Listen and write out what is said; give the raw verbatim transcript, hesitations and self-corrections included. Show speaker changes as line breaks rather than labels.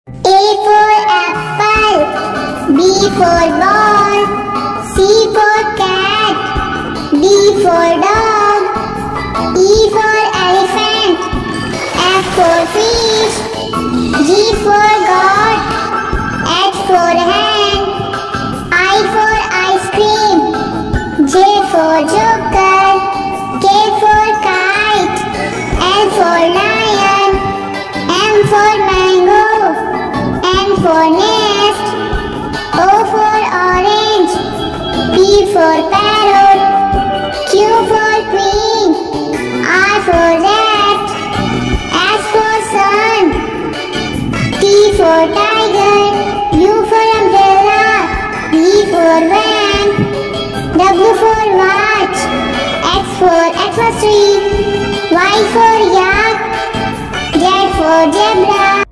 A for apple, B for ball, C for cat, D for dog, E for elephant, F for fish, G for goat, H for hen, I for ice cream, J for joker, K for kite, L for lion, M for mango, N for nest, O for orange, P for parrot, Q for queen, R for rat, S for sun, T for tiger, U for umbrella, V for van, W for watch, X for Xmas tree, Y for yak, Z for zebra.